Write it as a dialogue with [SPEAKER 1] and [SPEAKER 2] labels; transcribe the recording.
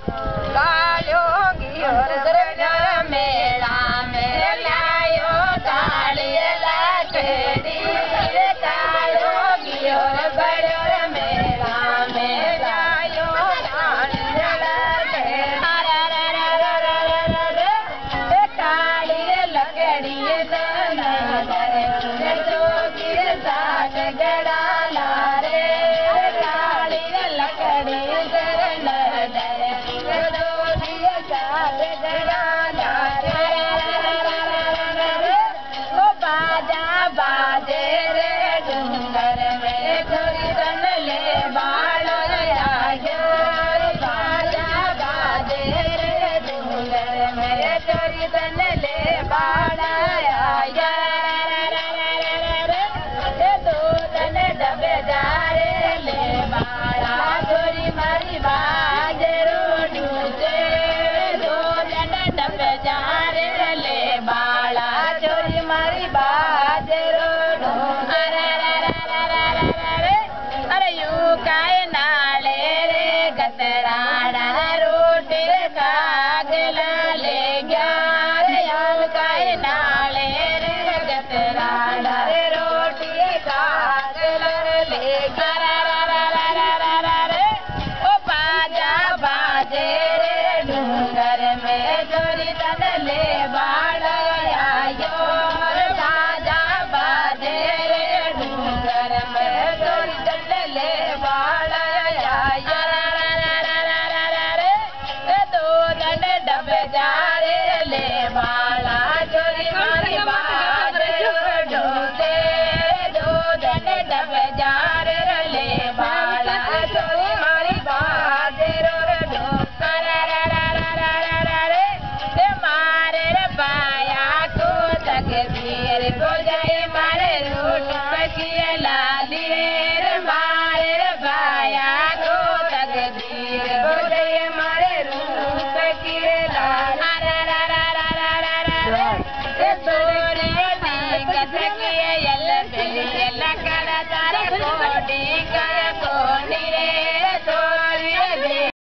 [SPEAKER 1] काल्यो गियोर दरबार मेला में लायो काली लकड़ी काल्यो गियोर बड़ोर मेला में लायो काली लकड़ी काली लकड़ी साथ गड़ा लारे काली लकड़ी बाजे रे डूंगर में थोड़ी तन ले बाड़ा बाजा बाजे रे डूंगर में थोड़ी तन ले बाड़ा दो तन डबे जा रे ले बाड़ा थोड़ी मारी बाजे रो डूजे दो तन डबे जा रे ले बाड़ा चोरी मारी बाजे रो अरे यू काय नाले रे गतराड़ा रोटी कागला ले गया रे यू काय नाले रे गतराड़ा रे रोटी कागला ले गया रे ओ बाजा बाजे रे डूंगर में चोरी तन ले बाड़ा आयो बाजा बाजे रे डूंगर में चोरी तन ले बाड़ा आयो दो दंड डबे जा रे ले बाड़ा चोरी मारी बाजे डोते दो दंड डबे जा रे ले बाड़ा चोरी मारी बाजे रो मारे रे बाया को तक फिर को जाए